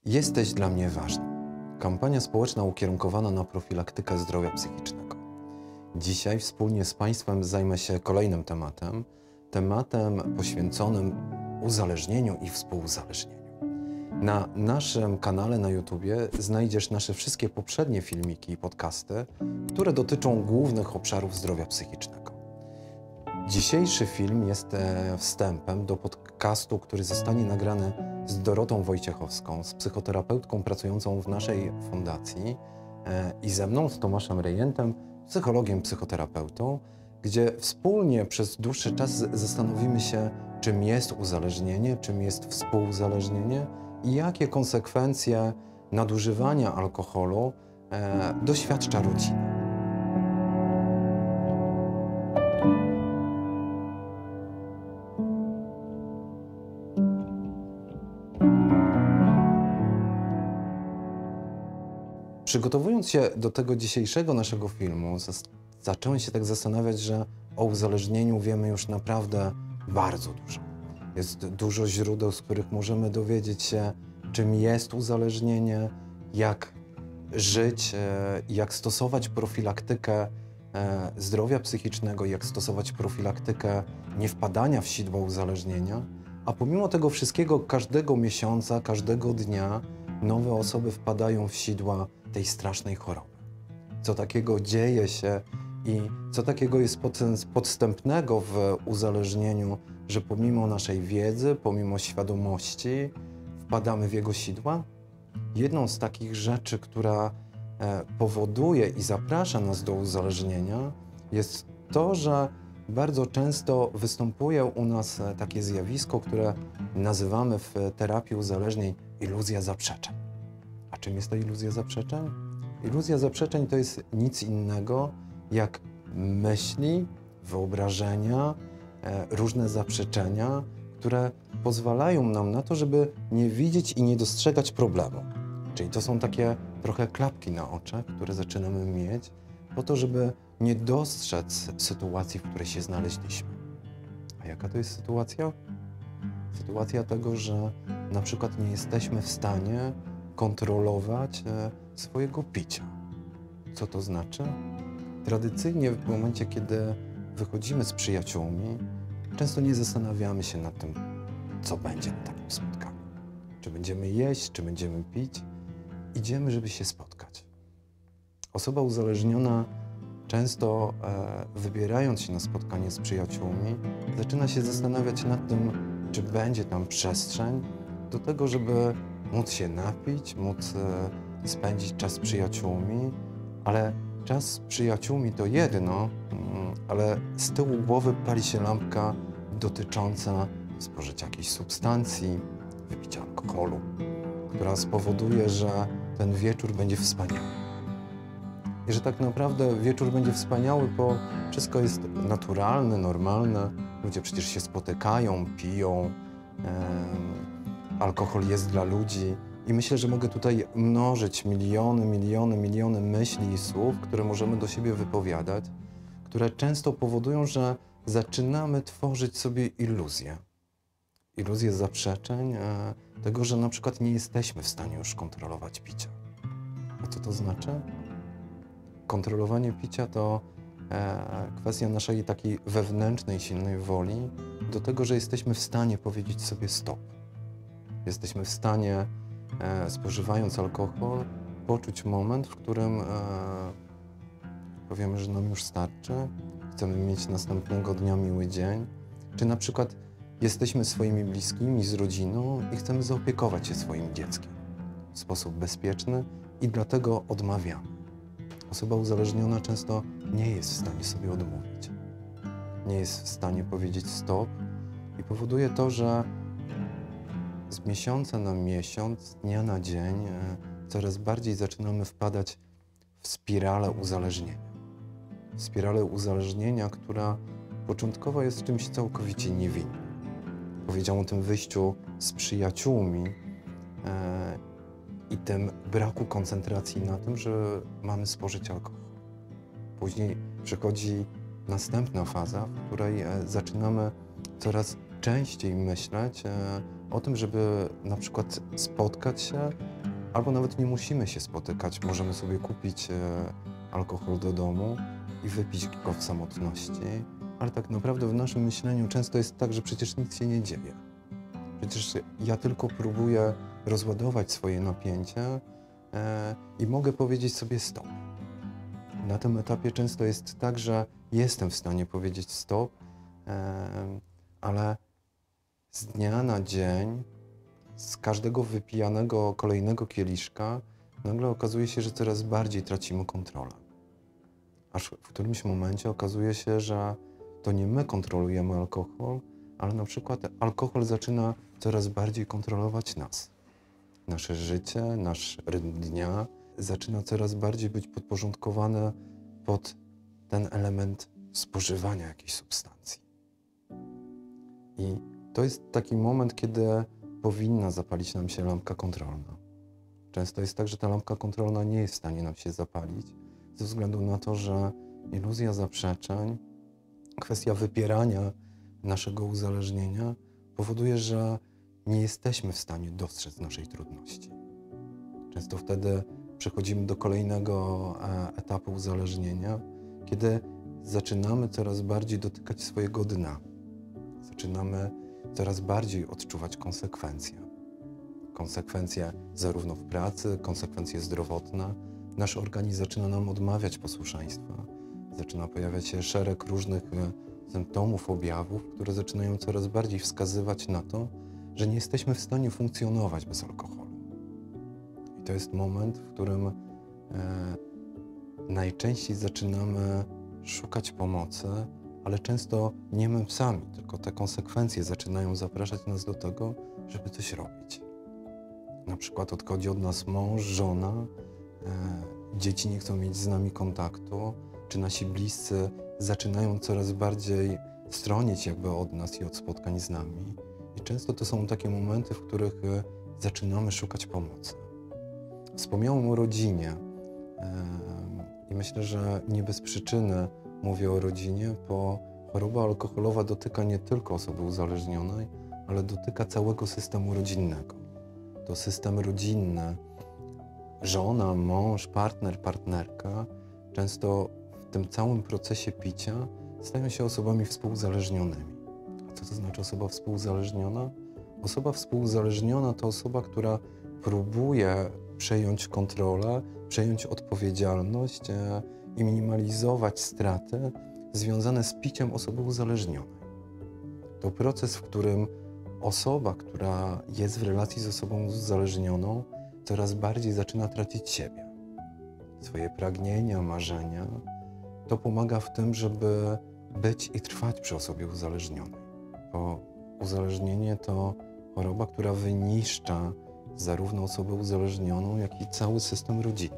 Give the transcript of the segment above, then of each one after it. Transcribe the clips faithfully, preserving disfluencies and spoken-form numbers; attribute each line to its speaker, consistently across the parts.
Speaker 1: Jesteś dla mnie ważny. Kampania społeczna ukierunkowana na profilaktykę zdrowia psychicznego. Dzisiaj wspólnie z Państwem zajmę się kolejnym tematem, tematem poświęconym uzależnieniu i współuzależnieniu. Na naszym kanale na YouTubie znajdziesz nasze wszystkie poprzednie filmiki i podcasty, które dotyczą głównych obszarów zdrowia psychicznego. Dzisiejszy film jest wstępem do podcastu, który zostanie nagrany z Dorotą Wojciechowską, z psychoterapeutką pracującą w naszej fundacji i ze mną, z Tomaszem Rejentem, psychologiem, psychoterapeutą, gdzie wspólnie przez dłuższy czas zastanowimy się, czym jest uzależnienie, czym jest współuzależnienie i jakie konsekwencje nadużywania alkoholu e, doświadcza rodzina. Przygotowując się do tego dzisiejszego naszego filmu, zacząłem się tak zastanawiać, że o uzależnieniu wiemy już naprawdę bardzo dużo. Jest dużo źródeł, z których możemy dowiedzieć się, czym jest uzależnienie, jak żyć, jak stosować profilaktykę zdrowia psychicznego, jak stosować profilaktykę niewpadania w sidła uzależnienia. A pomimo tego wszystkiego każdego miesiąca, każdego dnia nowe osoby wpadają w sidła tej strasznej choroby. Co takiego dzieje się i co takiego jest podstępnego w uzależnieniu, że pomimo naszej wiedzy, pomimo świadomości wpadamy w jego sidła? Jedną z takich rzeczy, która powoduje i zaprasza nas do uzależnienia, jest to, że bardzo często występuje u nas takie zjawisko, które nazywamy w terapii uzależnień iluzja zaprzeczeń. A czym jest ta iluzja zaprzeczeń? Iluzja zaprzeczeń to jest nic innego jak myśli, wyobrażenia, e, różne zaprzeczenia, które pozwalają nam na to, żeby nie widzieć i nie dostrzegać problemu. Czyli to są takie trochę klapki na oczach, które zaczynamy mieć po to, żeby nie dostrzec sytuacji, w której się znaleźliśmy. A jaka to jest sytuacja? Sytuacja tego, że na przykład nie jesteśmy w stanie kontrolować e, swojego picia. Co to znaczy? Tradycyjnie w momencie, kiedy wychodzimy z przyjaciółmi, często nie zastanawiamy się nad tym, co będzie na takim spotkaniu. Czy będziemy jeść, czy będziemy pić. Idziemy, żeby się spotkać. Osoba uzależniona często e, wybierając się na spotkanie z przyjaciółmi, zaczyna się zastanawiać nad tym, czy będzie tam przestrzeń do tego, żeby móc się napić, móc e, spędzić czas z przyjaciółmi, ale czas z przyjaciółmi to jedno, mm, ale z tyłu głowy pali się lampka dotycząca spożycia jakiejś substancji, wypicia alkoholu, która spowoduje, że ten wieczór będzie wspaniały. I że tak naprawdę wieczór będzie wspaniały, bo wszystko jest naturalne, normalne. Ludzie przecież się spotykają, piją, e, alkohol jest dla ludzi. I myślę, że mogę tutaj mnożyć miliony, miliony, miliony myśli i słów, które możemy do siebie wypowiadać, które często powodują, że zaczynamy tworzyć sobie iluzje. Iluzje zaprzeczeń e, tego, że na przykład nie jesteśmy w stanie już kontrolować picia. A co to znaczy? Kontrolowanie picia to e, kwestia naszej takiej wewnętrznej, silnej woli do tego, że jesteśmy w stanie powiedzieć sobie stop. Jesteśmy w stanie, e, spożywając alkohol, poczuć moment, w którym e, powiemy, że nam już starczy, chcemy mieć następnego dnia miły dzień, czy na przykład jesteśmy swoimi bliskimi, z rodziną i chcemy zaopiekować się swoim dzieckiem w sposób bezpieczny i dlatego odmawiamy. Osoba uzależniona często nie jest w stanie sobie odmówić. Nie jest w stanie powiedzieć stop i powoduje to, że z miesiąca na miesiąc, z dnia na dzień coraz bardziej zaczynamy wpadać w spiralę uzależnienia. W spiralę uzależnienia, która początkowo jest czymś całkowicie niewinnym. Powiedział o tym wyjściu z przyjaciółmi e, i tym braku koncentracji na tym, że mamy spożyć alkohol. Później przychodzi następna faza, w której e, zaczynamy coraz częściej myśleć e, o tym, żeby na przykład spotkać się albo nawet nie musimy się spotykać. Możemy sobie kupić e, alkohol do domu i wypić go w samotności, ale tak naprawdę w naszym myśleniu często jest tak, że przecież nic się nie dzieje. Przecież ja tylko próbuję rozładować swoje napięcie e, i mogę powiedzieć sobie stop. Na tym etapie często jest tak, że jestem w stanie powiedzieć stop, e, ale z dnia na dzień, z każdego wypijanego kolejnego kieliszka, nagle okazuje się, że coraz bardziej tracimy kontrolę. Aż w którymś momencie okazuje się, że to nie my kontrolujemy alkohol, ale na przykład alkohol zaczyna coraz bardziej kontrolować nas. Nasze życie, nasz rytm dnia zaczyna coraz bardziej być podporządkowane pod ten element spożywania jakiejś substancji. I to jest taki moment, kiedy powinna zapalić nam się lampka kontrolna. Często jest tak, że ta lampka kontrolna nie jest w stanie nam się zapalić, ze względu na to, że iluzja zaprzeczeń, kwestia wypierania naszego uzależnienia powoduje, że nie jesteśmy w stanie dostrzec naszej trudności. Często wtedy przechodzimy do kolejnego etapu uzależnienia, kiedy zaczynamy coraz bardziej dotykać swojego dna. Zaczynamy coraz bardziej odczuwać konsekwencje. Konsekwencje zarówno w pracy, konsekwencje zdrowotne. Nasz organizm zaczyna nam odmawiać posłuszeństwa. Zaczyna pojawiać się szereg różnych symptomów, objawów, które zaczynają coraz bardziej wskazywać na to, że nie jesteśmy w stanie funkcjonować bez alkoholu. I to jest moment, w którym e, najczęściej zaczynamy szukać pomocy, ale często nie my sami, tylko te konsekwencje zaczynają zapraszać nas do tego, żeby coś robić. Na przykład odchodzi od nas mąż, żona, e, dzieci nie chcą mieć z nami kontaktu, czy nasi bliscy zaczynają coraz bardziej stronić jakby od nas i od spotkań z nami. I często to są takie momenty, w których e, zaczynamy szukać pomocy. Wspomniałem o rodzinie e, i myślę, że nie bez przyczyny mówię o rodzinie, bo choroba alkoholowa dotyka nie tylko osoby uzależnionej, ale dotyka całego systemu rodzinnego. To system rodzinny, żona, mąż, partner, partnerka często w tym całym procesie picia stają się osobami współuzależnionymi. A co to znaczy osoba współuzależniona? Osoba współuzależniona to osoba, która próbuje przejąć kontrolę, przejąć odpowiedzialność e, i minimalizować straty związane z piciem osoby uzależnionej. To proces, w którym osoba, która jest w relacji z osobą uzależnioną, coraz bardziej zaczyna tracić siebie, swoje pragnienia, marzenia. To pomaga w tym, żeby być i trwać przy osobie uzależnionej. Bo uzależnienie to choroba, która wyniszcza zarówno osobę uzależnioną, jak i cały system rodzinny.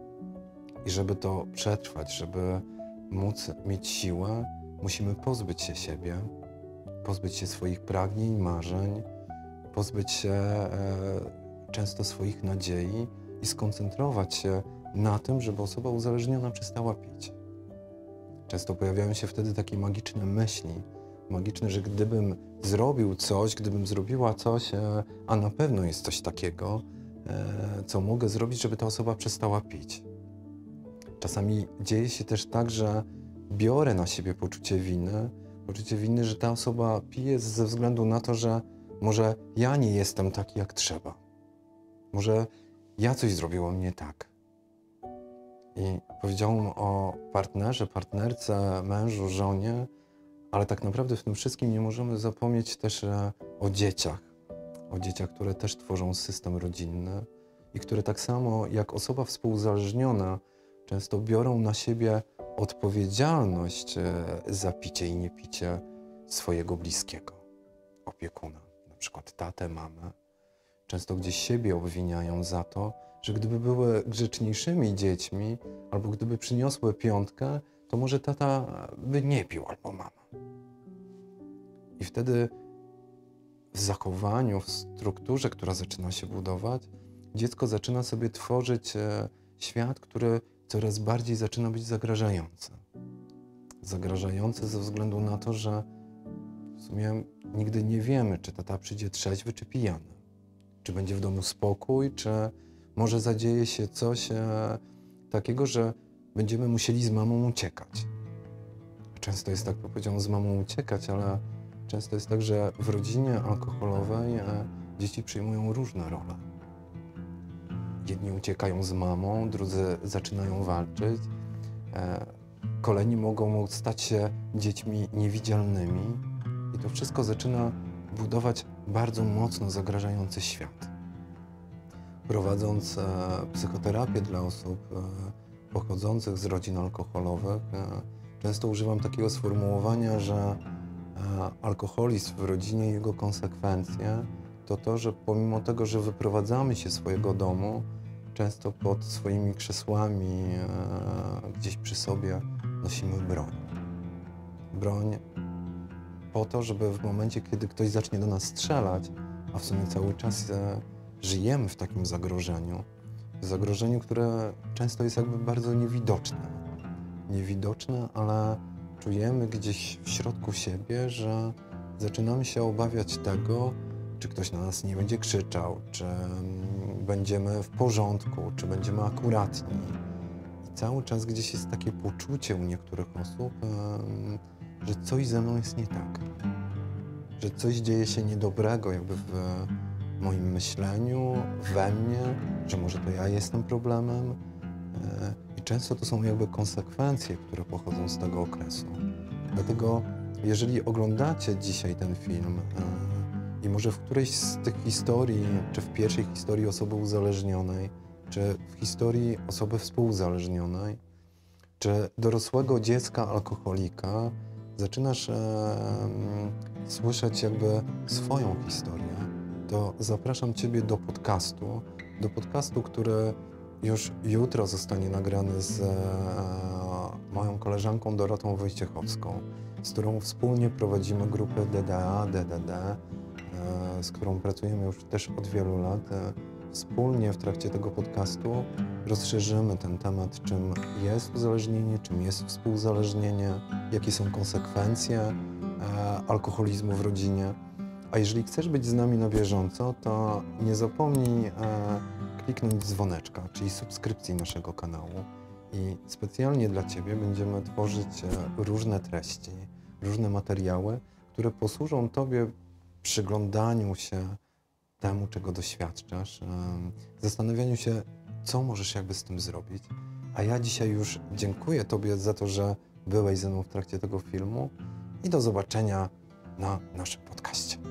Speaker 1: I żeby to przetrwać, żeby móc mieć siłę, musimy pozbyć się siebie, pozbyć się swoich pragnień, marzeń, pozbyć się e, często swoich nadziei i skoncentrować się na tym, żeby osoba uzależniona przestała pić. Często pojawiają się wtedy takie magiczne myśli, magiczne, że gdybym zrobił coś, gdybym zrobiła coś, e, a na pewno jest coś takiego, e, co mogę zrobić, żeby ta osoba przestała pić. Czasami dzieje się też tak, że biorę na siebie poczucie winy, poczucie winy, że ta osoba pije ze względu na to, że może ja nie jestem taki jak trzeba. Może ja coś zrobiłem nie tak. I powiedziałem o partnerze, partnerce, mężu, żonie, ale tak naprawdę w tym wszystkim nie możemy zapomnieć też o dzieciach. O dzieciach, które też tworzą system rodzinny i które tak samo jak osoba współuzależniona często biorą na siebie odpowiedzialność za picie i niepicie swojego bliskiego, opiekuna, na przykład tatę, mamę. Często gdzieś siebie obwiniają za to, że gdyby były grzeczniejszymi dziećmi albo gdyby przyniosły piątkę, to może tata by nie pił albo mama. I wtedy w zachowaniu, w strukturze, która zaczyna się budować, dziecko zaczyna sobie tworzyć świat, który coraz bardziej zaczyna być zagrażający. Zagrażający ze względu na to, że w sumie nigdy nie wiemy, czy tata przyjdzie trzeźwy, czy pijany. Czy będzie w domu spokój, czy Może zadzieje się coś e, takiego, że będziemy musieli z mamą uciekać. Często jest tak, powiedziałem, z mamą uciekać, ale często jest tak, że w rodzinie alkoholowej e, dzieci przyjmują różne role. Jedni uciekają z mamą, drudzy zaczynają walczyć. E, kolejni mogą stać się dziećmi niewidzialnymi i to wszystko zaczyna budować bardzo mocno zagrażający świat. Prowadząc e, psychoterapię dla osób e, pochodzących z rodzin alkoholowych, e, często używam takiego sformułowania, że e, alkoholizm w rodzinie i jego konsekwencje to to, że pomimo tego, że wyprowadzamy się z swojego domu, często pod swoimi krzesłami, e, gdzieś przy sobie nosimy broń. Broń po to, żeby w momencie, kiedy ktoś zacznie do nas strzelać, a w sumie cały czas e, żyjemy w takim zagrożeniu, zagrożeniu, które często jest jakby bardzo niewidoczne. Niewidoczne, ale czujemy gdzieś w środku siebie, że zaczynamy się obawiać tego, czy ktoś na nas nie będzie krzyczał, czy będziemy w porządku, czy będziemy akuratni. I cały czas gdzieś jest takie poczucie u niektórych osób, że coś ze mną jest nie tak. Że coś dzieje się niedobrego jakby w moim myśleniu, we mnie, że może to ja jestem problemem. I często to są jakby konsekwencje, które pochodzą z tego okresu. Dlatego jeżeli oglądacie dzisiaj ten film i może w którejś z tych historii, czy w pierwszej historii osoby uzależnionej, czy w historii osoby współuzależnionej, czy dorosłego dziecka alkoholika, zaczynasz e, słyszeć jakby swoją historię, to zapraszam Ciebie do podcastu, do podcastu, który już jutro zostanie nagrany z e, moją koleżanką Dorotą Wojciechowską, z którą wspólnie prowadzimy grupę D D A, D D D, e, z którą pracujemy już też od wielu lat. E, wspólnie w trakcie tego podcastu rozszerzymy ten temat, czym jest uzależnienie, czym jest współuzależnienie, jakie są konsekwencje e, alkoholizmu w rodzinie. A jeżeli chcesz być z nami na bieżąco, to nie zapomnij e, kliknąć dzwoneczka, czyli subskrypcji naszego kanału. I specjalnie dla Ciebie będziemy tworzyć e, różne treści, różne materiały, które posłużą Tobie przyglądaniu się temu, czego doświadczasz, e, zastanawianiu się, co możesz jakby z tym zrobić. A ja dzisiaj już dziękuję Tobie za to, że byłeś ze mną w trakcie tego filmu i do zobaczenia na naszym podcaście.